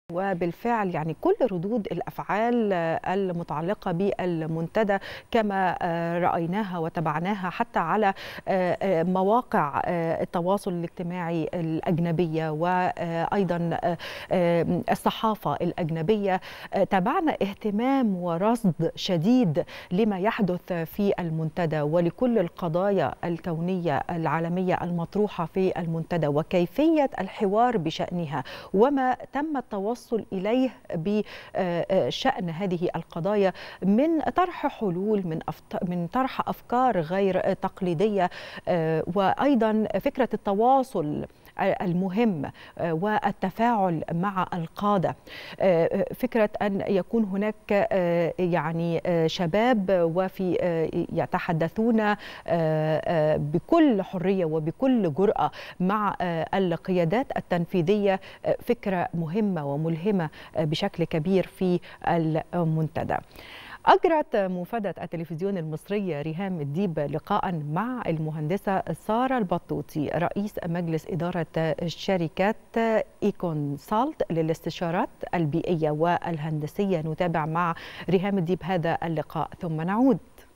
وبالفعل يعني كل ردود الأفعال المتعلقة بالمنتدى كما رأيناها وتابعناها حتى على مواقع التواصل الاجتماعي الأجنبية وأيضا الصحافة الأجنبية، تابعنا اهتمام ورصد شديد لما يحدث في المنتدى ولكل القضايا الكونية العالمية المطروحة في المنتدى وكيفية الحوار بشأنها وما تم التوصل إليه بشأن هذه القضايا من طرح حلول، من طرح أفكار غير تقليدية، وأيضا فكرة التواصل المهم والتفاعل مع القادة، فكرة أن يكون هناك يعني شباب وفي يتحدثون بكل حرية وبكل جرأة مع القيادات التنفيذية، فكرة مهمة وملهمة بشكل كبير في المنتدى. أجرت مفادة التلفزيون المصري ريهام الديب لقاء مع المهندسة سارة البطوطي رئيس مجلس إدارة شركة إيكونسالت للاستشارات البيئية والهندسية. نتابع مع ريهام الديب هذا اللقاء ثم نعود.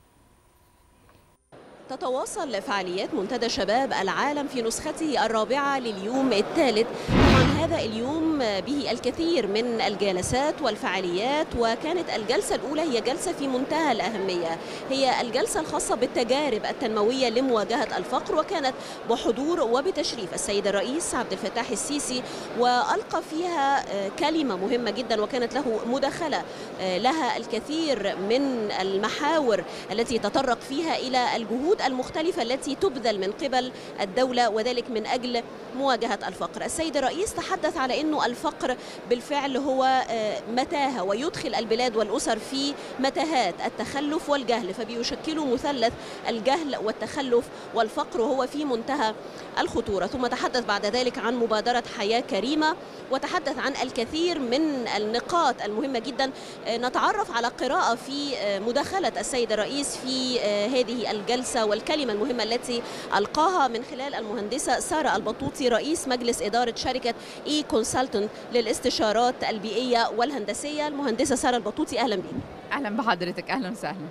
تتواصل فعاليات منتدى شباب العالم في نسخته الرابعة لليوم الثالث. طبعا هذا اليوم به الكثير من الجلسات والفعاليات، وكانت الجلسة الأولى هي جلسة في منتهى الأهمية، هي الجلسة الخاصة بالتجارب التنموية لمواجهة الفقر، وكانت بحضور وبتشريف السيد الرئيس عبد الفتاح السيسي، وألقى فيها كلمة مهمة جدا وكانت له مداخلة لها الكثير من المحاور التي تطرق فيها إلى الجهود المختلفة التي تبذل من قبل الدولة وذلك من أجل مواجهة الفقر. السيد الرئيس تحدث على أنه الفقر بالفعل هو متاهة ويدخل البلاد والأسر في متاهات التخلف والجهل، فبيشكلوا مثلث الجهل والتخلف والفقر وهو في منتهى الخطورة. ثم تحدث بعد ذلك عن مبادرة حياة كريمة وتحدث عن الكثير من النقاط المهمة جدا. نتعرف على قراءة في مداخلة السيد الرئيس في هذه الجلسة والكلمة المهمة التي ألقاها من خلال المهندسة سارة البطوطي رئيس مجلس إدارة شركة إي كونسلتنت للاستشارات البيئية والهندسية. المهندسة سارة البطوطي أهلا بك. أهلا بحضرتك. أهلا وسهلا.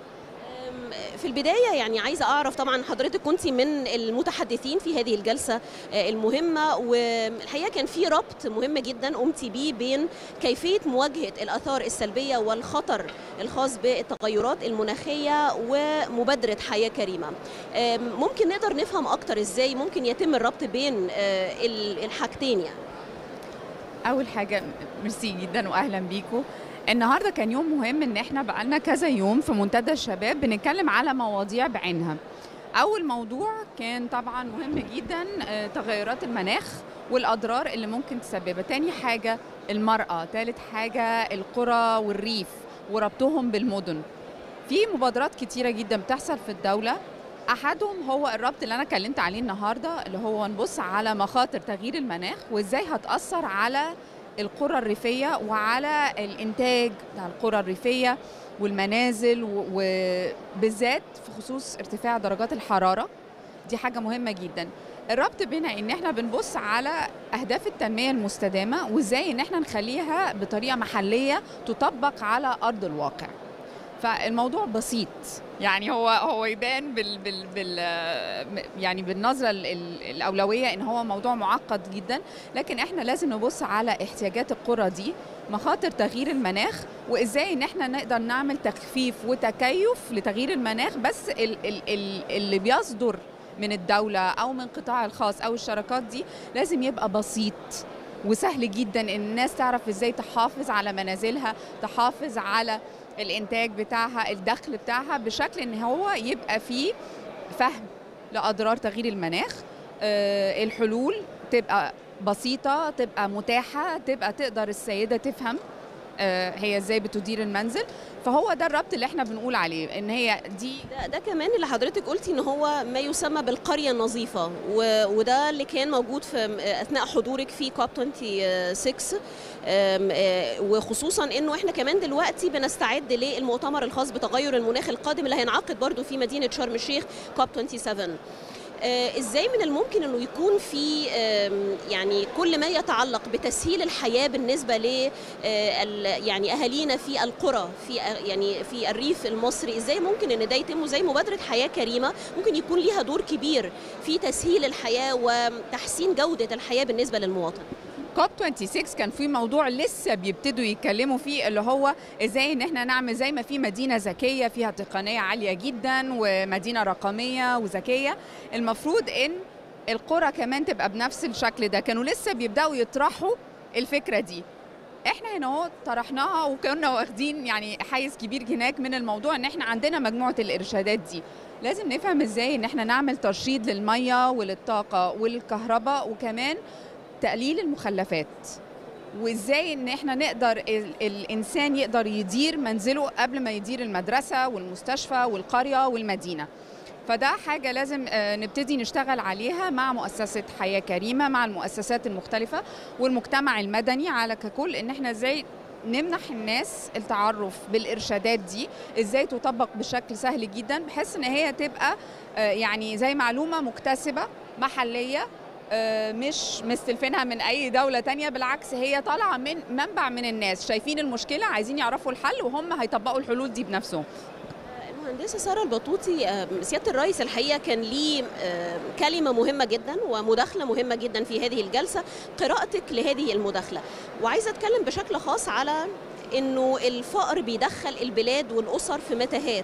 في البداية يعني عايزة أعرف، طبعا حضرتك كنت من المتحدثين في هذه الجلسة المهمة، والحقيقة كان في ربط مهم جدا قمتي بيه بين كيفية مواجهة الآثار السلبية والخطر الخاص بالتغيرات المناخية ومبادرة حياة كريمة. ممكن نقدر نفهم أكتر إزاي ممكن يتم الربط بين الحاجتين؟ يعني أول حاجة ميرسي جدا وأهلا بيكم. النهارده كان يوم مهم ان احنا بقالنا كذا يوم في منتدى الشباب بنتكلم على مواضيع بعينها. اول موضوع كان طبعا مهم جدا تغيرات المناخ والاضرار اللي ممكن تسببها. تاني حاجه المراه، ثالث حاجه القرى والريف وربطهم بالمدن. في مبادرات كتيره جدا بتحصل في الدوله، احدهم هو الربط اللي انا اتكلمت عليه النهارده، اللي هو نبص على مخاطر تغيير المناخ وازاي هتاثر على القرى الريفية وعلى الإنتاج بتاع القرى الريفية والمنازل، وبالذات في خصوص ارتفاع درجات الحرارة. دي حاجة مهمة جدا. الربط بين ان احنا بنبص على أهداف التنمية المستدامة وازاي ان احنا نخليها بطريقة محلية تطبق على أرض الواقع. فالموضوع بسيط، يعني هو يبان يعني بالنظرة الأولوية إن هو موضوع معقد جدا، لكن إحنا لازم نبص على احتياجات القرى دي، مخاطر تغيير المناخ، وإزاي إن إحنا نقدر نعمل تخفيف وتكيف لتغيير المناخ. بس اللي بيصدر من الدولة أو من القطاع الخاص أو الشراكات دي لازم يبقى بسيط وسهل جدا إن الناس تعرف إزاي تحافظ على منازلها، تحافظ على الإنتاج بتاعها، الدخل بتاعها، بشكل إن هو يبقى فيه فهم لأضرار تغيير المناخ. الحلول تبقى بسيطة، تبقى متاحة، تبقى تقدر السيدة تفهم هي ازاي بتدير المنزل. فهو ده الربط اللي احنا بنقول عليه، ان هي دي ده كمان اللي حضرتك قلتي ان هو ما يسمى بالقرية النظيفة، وده اللي كان موجود في اثناء حضورك في كوب 26، وخصوصا انه احنا كمان دلوقتي بنستعد للمؤتمر الخاص بتغير المناخ القادم اللي هينعقد برضو في مدينة شرم الشيخ كوب 27. ازاي من الممكن انه يكون في يعني كل ما يتعلق بتسهيل الحياه بالنسبه ل يعني اهالينا في القرى، في الريف المصري، ازاي ممكن ان ده يتم؟ زي مبادره حياه كريمه ممكن يكون ليها دور كبير في تسهيل الحياه وتحسين جوده الحياه بالنسبه للمواطن. كوب 26 كان في موضوع لسه بيبتدوا يتكلموا فيه، اللي هو ازاي ان احنا نعمل زي ما في مدينه ذكيه فيها تقنيه عاليه جدا ومدينه رقميه وذكيه، المفروض ان القرى كمان تبقى بنفس الشكل ده. كانوا لسه بيبداوا يطرحوا الفكره دي. احنا هنا اهو طرحناها وكنا واخدين يعني حيز كبير هناك من الموضوع، ان احنا عندنا مجموعه الارشادات دي. لازم نفهم ازاي ان احنا نعمل ترشيد للميه وللطاقه وللكهرباء، وكمان تقليل المخلفات، وازاي ان احنا نقدر الانسان يقدر يدير منزله قبل ما يدير المدرسه والمستشفى والقريه والمدينه. فده حاجه لازم نبتدي نشتغل عليها مع مؤسسه حياه كريمه، مع المؤسسات المختلفه والمجتمع المدني على ككل، ان احنا ازاي نمنح الناس التعرف بالارشادات دي، ازاي تطبق بشكل سهل جدا، بحيث ان هي تبقى يعني زي معلومه مكتسبه محليه، مش مستلفينها من اي دوله تانية. بالعكس هي طالعه من منبع من الناس شايفين المشكله، عايزين يعرفوا الحل، وهم هيطبقوا الحلول دي بنفسهم. المهندسه ساره البطوطي، سياده الرئيس الحقيقه كان ليه كلمه مهمه جدا ومداخله مهمه جدا في هذه الجلسه، قراءتك لهذه المداخله، وعايزه اتكلم بشكل خاص على انه الفقر بيدخل البلاد والاسر في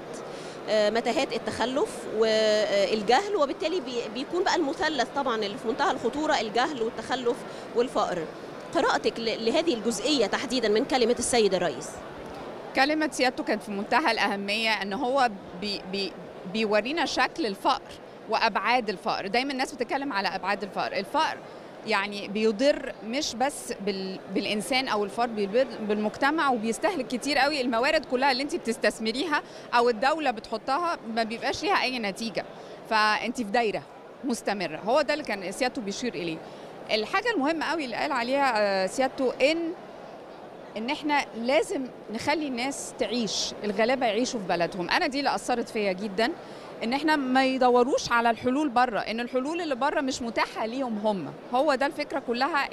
متاهات التخلف والجهل، وبالتالي بيكون بقى المثلث طبعا اللي في منتهى الخطوره، الجهل والتخلف والفقر. قراءتك لهذه الجزئيه تحديدا من كلمه السيد الرئيس؟ كلمه سيادته كانت في منتهى الاهميه، ان هو بيورينا شكل الفقر وابعاد الفقر. دايما الناس بتتكلم على ابعاد الفقر. الفقر يعني بيضر مش بس بالانسان او الفرد، بيضر بالمجتمع، وبيستهلك كتير قوي. الموارد كلها اللي انت بتستثمريها او الدوله بتحطها ما بيبقاش ليها اي نتيجه، فانت في دايره مستمره. هو ده اللي كان سيادته بيشير اليه. الحاجه المهمه قوي اللي قال عليها سيادته ان احنا لازم نخلي الناس تعيش، الغلابه يعيشوا في بلدهم. انا دي اللي اثرت فيا جدا، ان احنا ما يدوروش على الحلول بره، ان الحلول اللي بره مش متاحه ليهم هم. هو ده الفكره كلها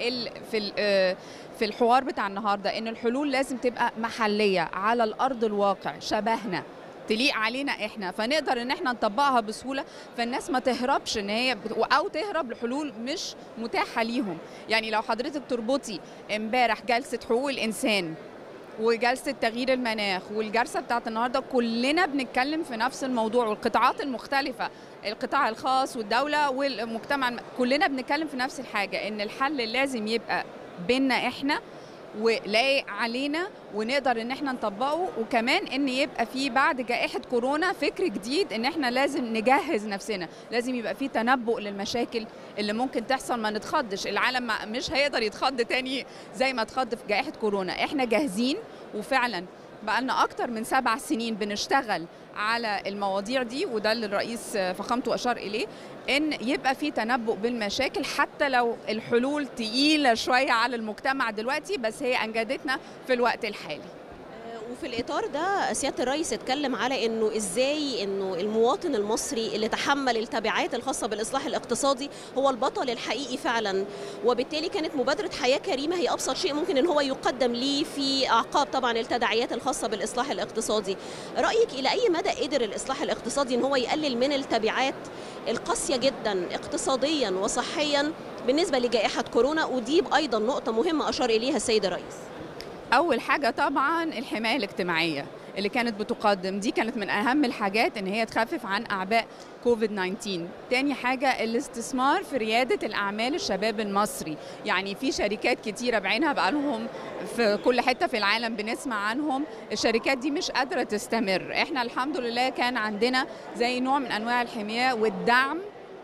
في الحوار بتاع النهارده، ان الحلول لازم تبقى محليه على الارض الواقع، شبهنا، تليق علينا احنا، فنقدر ان احنا نطبقها بسهوله، فالناس ما تهربش ان هي او تهرب لحلول مش متاحه ليهم. يعني لو حضرتك تربطي امبارح جلسه حقوق الانسان وجلسة تغيير المناخ والجلسة بتاعت النهاردة، كلنا بنتكلم في نفس الموضوع، والقطاعات المختلفة، القطاع الخاص والدولة والمجتمع، كلنا بنتكلم في نفس الحاجة، ان الحل لازم يبقى بيننا احنا ولايق علينا ونقدر ان احنا نطبقه. وكمان ان يبقى في بعد جائحة كورونا فكر جديد، ان احنا لازم نجهز نفسنا، لازم يبقى في تنبؤ للمشاكل اللي ممكن تحصل، ما نتخضش. العالم مش هيقدر يتخض تاني زي ما اتخض في جائحة كورونا. احنا جاهزين، وفعلا بقالنا اكتر من 7 سنين بنشتغل على المواضيع دي، وده اللي الرئيس فخامته اشار اليه، ان يبقى في تنبؤ بالمشاكل، حتى لو الحلول تقيله شويه على المجتمع دلوقتي، بس هي انجدتنا في الوقت الحالي. وفي الإطار ده سيادة الرئيس اتكلم على إنه إزاي إنه المواطن المصري اللي تحمل التبعات الخاصة بالإصلاح الاقتصادي هو البطل الحقيقي فعلا، وبالتالي كانت مبادرة حياة كريمة هي أبسط شيء ممكن إن هو يقدم ليه في أعقاب طبعا التداعيات الخاصة بالإصلاح الاقتصادي. رأيك إلى أي مدى قدر الإصلاح الاقتصادي إن هو يقلل من التبعات القاسية جدا اقتصاديا وصحيا بالنسبة لجائحة كورونا؟ ودي أيضا نقطة مهمة أشار إليها السيد الرئيس. أول حاجة طبعاً الحماية الاجتماعية اللي كانت بتقدم، دي كانت من أهم الحاجات إن هي تخفف عن أعباء كوفيد-19. تاني حاجة الاستثمار في ريادة الأعمال الشباب المصري، يعني في شركات كتيرة بعينها بقالهم في كل حتة في العالم بنسمع عنهم، الشركات دي مش قادرة تستمر. إحنا الحمد لله كان عندنا زي نوع من أنواع الحماية والدعم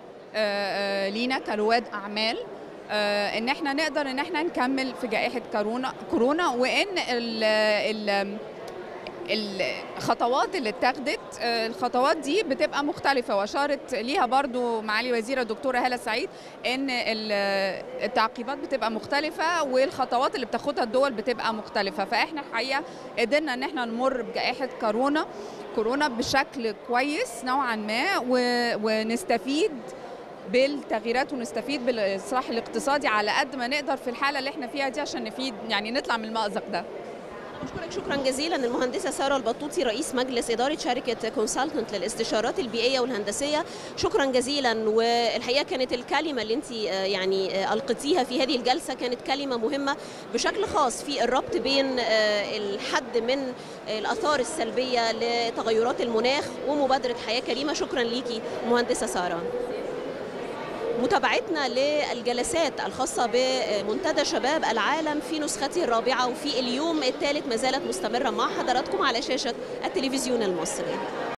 لينا كرواد أعمال، ان احنا نقدر ان احنا نكمل في جائحة كورونا، وان الخطوات اللي اتخذت، الخطوات دي بتبقى مختلفة، واشارت ليها برضو معالي وزيرة الدكتورة هالة سعيد ان التعقيبات بتبقى مختلفة والخطوات اللي بتاخدها الدول بتبقى مختلفة. فاحنا الحقيقة قدرنا ان احنا نمر بجائحة كورونا بشكل كويس نوعا ما، ونستفيد بالتغييرات ونستفيد بالاصلاح الاقتصادي على قد ما نقدر في الحاله اللي احنا فيها دي عشان نفيد يعني نطلع من المأزق ده. أشكرك شكرا جزيلا المهندسة سارة البطوطي رئيس مجلس إدارة شركة كونسلتنت للاستشارات البيئية والهندسية، شكرا جزيلا. والحقيقة كانت الكلمة اللي أنت يعني ألقيتيها في هذه الجلسة كانت كلمة مهمة بشكل خاص في الربط بين الحد من الآثار السلبية لتغيرات المناخ ومبادرة حياة كريمة. شكرا ليكي مهندسة سارة. متابعتنا للجلسات الخاصة بمنتدى شباب العالم في نسخته الرابعة وفي اليوم الثالث ما زالت مستمرة مع حضراتكم على شاشة التلفزيون المصري.